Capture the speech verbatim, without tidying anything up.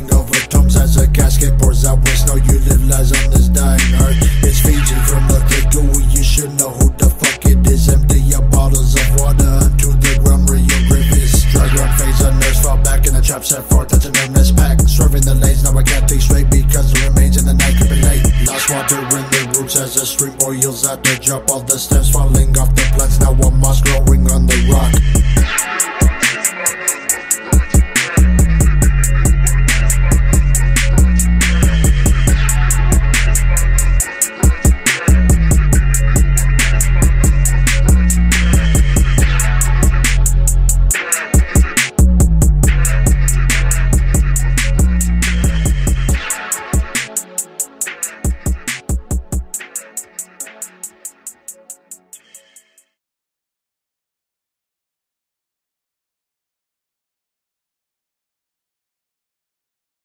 falling over tombs as a casket pours out with snow. You live lies on this dying earth. It's Fiji from the Kiku. You should know who the fuck it is. Empty your bottles of water unto the ground where your grave is. Drug run phase, a nurse fall back in the trap set forth. That's an earnest pack. Swerving the lanes, now I can't think straight because the remains in the night could be late. Lost water in the roots as the stream boils at the drop. All the stems falling off the plants. Now a moss growing on the rock.